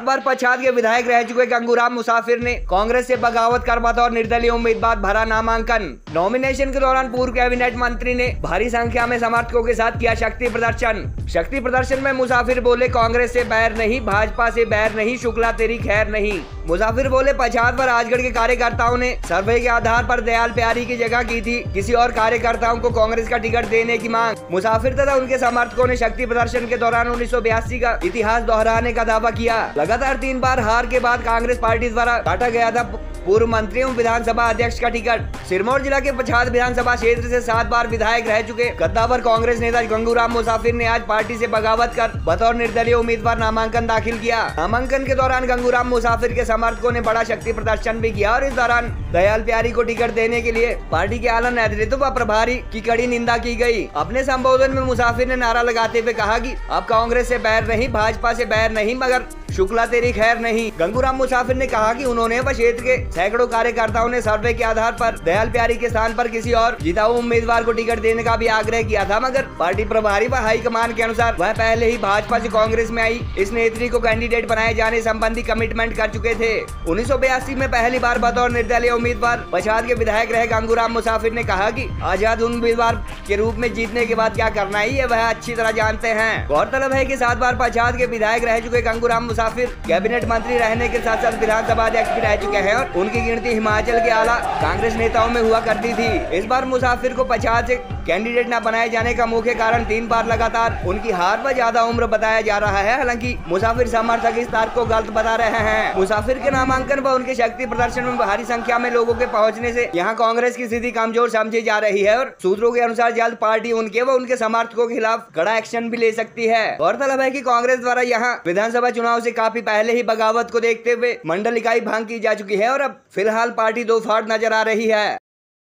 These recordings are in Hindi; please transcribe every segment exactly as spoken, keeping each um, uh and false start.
बार पच्छाद के विधायक रह चुके गंगूराम मुसाफिर ने कांग्रेस से बगावत कर बतौर निर्दलीय उम्मीदवार भरा नामांकन। नॉमिनेशन के दौरान पूर्व कैबिनेट मंत्री ने भारी संख्या में समर्थकों के साथ किया शक्ति प्रदर्शन। शक्ति प्रदर्शन में मुसाफिर बोले, कांग्रेस से बैर नहीं, भाजपा से बैर नहीं, शुक्ला तेरी खैर नहीं। मुसाफिर बोले, पच्छाद व राजगढ़ के कार्यकर्ताओं ने सर्वे के आधार पर दयाल प्यारी की जगह की थी किसी और कार्यकर्ताओं को कांग्रेस का टिकट देने की मांग। मुसाफिर तथा उनके समर्थकों ने शक्ति प्रदर्शन के दौरान उन्नीस सौ बयासी का इतिहास दोहराने का दावा किया। लगातार तीन बार हार के बाद कांग्रेस पार्टी द्वारा काटा गया था पूर्व मंत्री एवं विधानसभा अध्यक्ष का टिकट। सिरमौर जिला के पच्छाद विधानसभा क्षेत्र से सात बार विधायक रह चुके कद्दावर कांग्रेस नेता गंगूराम मुसाफिर ने आज पार्टी से बगावत कर बतौर निर्दलीय उम्मीदवार नामांकन दाखिल किया। नामांकन के दौरान गंगूराम मुसाफिर के समर्थकों ने बड़ा शक्ति प्रदर्शन भी किया और इस दौरान दयाल प्यारी को टिकट देने के लिए पार्टी के आला नेतृत्व व प्रभारी की कड़ी निंदा की गई। अपने संबोधन में मुसाफिर ने नारा लगाते हुए कहा कि अब कांग्रेस से बैर नहीं, भाजपा से बैर नहीं, मगर शुक्ला तेरी खैर नहीं। गंगूराम मुसाफिर ने कहा कि उन्होंने व क्षेत्र के सैकड़ों कार्यकर्ताओं ने सर्वे के आधार पर दयाल प्यारी के स्थान पर किसी और जिताऊ उम्मीदवार को टिकट देने का भी आग्रह किया था, मगर पार्टी प्रभारी व हाईकमान के अनुसार वह पहले ही भाजपा से कांग्रेस में आई इस नेत्री को कैंडिडेट बनाए जाने संबंधी कमिटमेंट कर चुके थे। उन्नीस सौ बयासी में पहली बार बतौर निर्दलीय उम्मीदवार पच्छाद के विधायक रहे गंगूराम मुसाफिर ने कहा कि आजाद उम्मीदवार के रूप में जीतने के बाद क्या करना है ये वह अच्छी तरह जानते हैं। गौरतलब है कि सात बार पच्छाद के विधायक रह चुके गंगूराम मुसाफिर कैबिनेट मंत्री रहने के साथ साथ विधानसभा अध्यक्ष भी रह चुके हैं और उनकी गिनती हिमाचल के आला कांग्रेस नेताओं में हुआ करती थी। इस बार मुसाफिर को पच्छाद से कैंडिडेट न बनाए जाने का मुख्य कारण तीन बार लगातार उनकी हार व ज्यादा उम्र बताया जा रहा है। हालांकि मुसाफिर समर्थक इस तार को गलत बता रहे हैं। मुसाफिर के नामांकन व उनके शक्ति प्रदर्शन में भारी संख्या में लोगों के पहुंचने से यहां कांग्रेस की स्थिति कमजोर समझी जा रही है और सूत्रों के अनुसार जल्द पार्टी उनके व उनके समर्थकों के खिलाफ कड़ा एक्शन भी ले सकती है। गौरतलब है कि कांग्रेस द्वारा यहां विधानसभा चुनाव से काफी पहले ही बगावत को देखते हुए मंडल इकाई भंग की जा चुकी है और अब फिलहाल पार्टी दो फाड़ नजर आ रही है।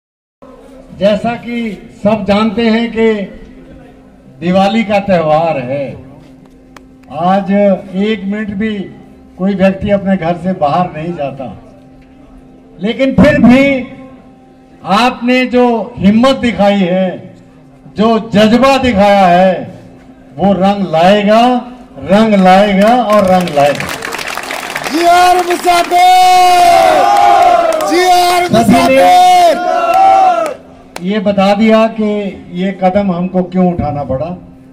जैसा कि सब जानते हैं कि दिवाली का त्योहार है, आज एक मिनट भी कोई व्यक्ति अपने घर से बाहर नहीं जाता, लेकिन फिर भी आपने जो हिम्मत दिखाई है, जो जज्बा दिखाया है, वो रंग लाएगा, रंग लाएगा और रंग लाएगा। जी आर मुसाफिर, जी आर मुसाफिर। ये बता दिया कि ये कदम हमको क्यों उठाना पड़ा।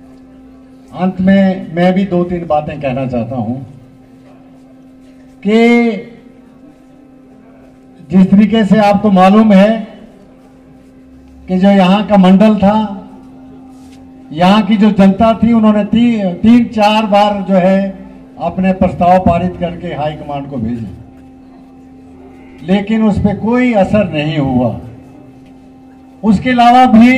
अंत में मैं भी दो तीन बातें कहना चाहता हूं कि जिस तरीके से आपको मालूम है कि जो यहाँ का मंडल था, यहाँ की जो जनता थी, उन्होंने ती, तीन चार बार जो है अपने प्रस्ताव पारित करके हाईकमांड को भेजे, लेकिन उस पर कोई असर नहीं हुआ। उसके अलावा भी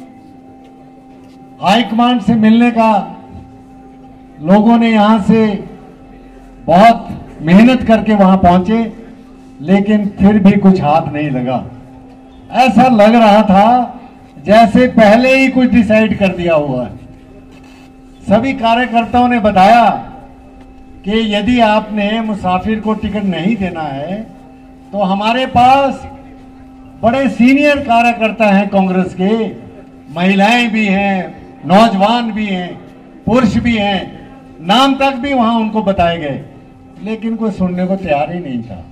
हाईकमांड से मिलने का लोगों ने यहां से बहुत मेहनत करके वहां पहुंचे, लेकिन फिर भी कुछ हाथ नहीं लगा। ऐसा लग रहा था जैसे पहले ही कुछ डिसाइड कर दिया हुआ है। सभी कार्यकर्ताओं ने बताया कि यदि आपने मुसाफिर को टिकट नहीं देना है तो हमारे पास बड़े सीनियर कार्यकर्ता हैं कांग्रेस के, महिलाएं भी हैं, नौजवान भी हैं, पुरुष भी हैं, नाम तक भी वहां उनको बताए गए, लेकिन कोई सुनने को तैयार ही नहीं था।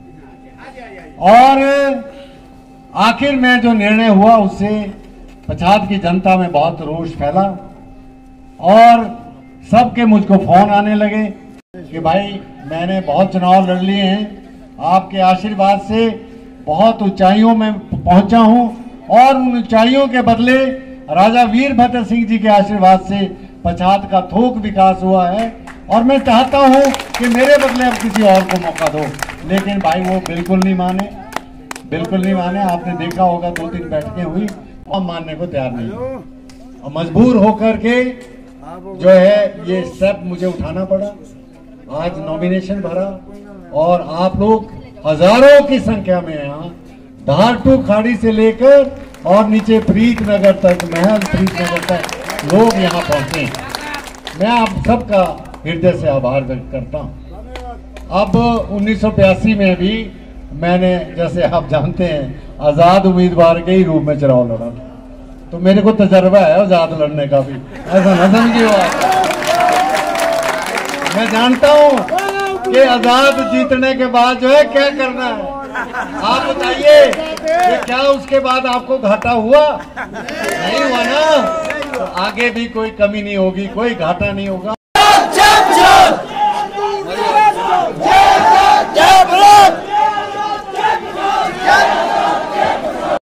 और आखिर में जो निर्णय हुआ उससे पच्छाद की जनता में बहुत रोष फैला और सबके मुझको फोन आने लगे कि भाई मैंने बहुत चुनाव लड़ लिए हैं, आपके आशीर्वाद से बहुत ऊंचाइयों में पहुंचा हूं और उन ऊंचाइयों के बदले राजा वीरभद्र सिंह जी के आशीर्वाद से पच्छाद का थोक विकास हुआ है और मैं चाहता हूं कि मेरे बदले अब किसी और को मौका दो। लेकिन भाई वो बिल्कुल नहीं माने, बिल्कुल नहीं माने। आपने देखा होगा दो तीन बैठकें हुई और मानने को तैयार नहीं, और मजबूर होकर के जो है ये स्टेप मुझे उठाना पड़ा। आज नॉमिनेशन भरा और आप लोग हजारों की संख्या में यहाँ धारटू खाड़ी से लेकर और नीचे प्रीत नगर तक, महल प्रीत नगर तक लोग यहाँ पहुंचे। मैं आप सबका हृदय से आभार व्यक्त करता हूँ। अब उन्नीस सौ बयासी में भी मैंने, जैसे आप जानते हैं, आजाद उम्मीदवार के ही रूप में चुनाव लड़ा था, तो मेरे को तजर्बा है आजाद लड़ने का भी, ऐसा न समझिए। मैं जानता हूँ कि आजाद जीतने के बाद जो है क्या करना है। आप बताइए कि क्या उसके बाद आपको घाटा हुआ? नहीं हुआ ना, तो आगे भी कोई कमी नहीं होगी, कोई घाटा नहीं होगा।